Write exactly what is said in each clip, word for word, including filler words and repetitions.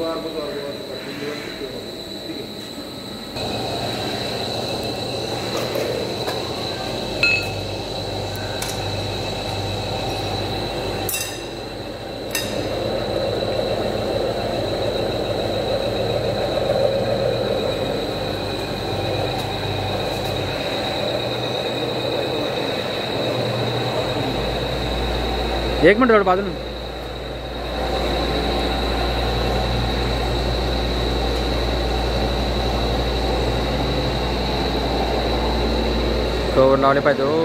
गुरुवार बुधवार गुरुवार तीन दिवस सुट्टी होती. ठीक आहे. एक मिनट थोडं बाजूला. कवर लावले पाहिजे हो.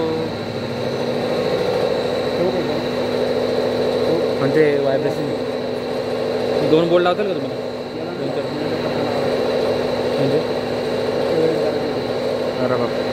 म्हणजे व्हायब्रेशन दोन बोर्ड लावतील का तुम्हाला? दोन चार म्हणजे अरे बाप.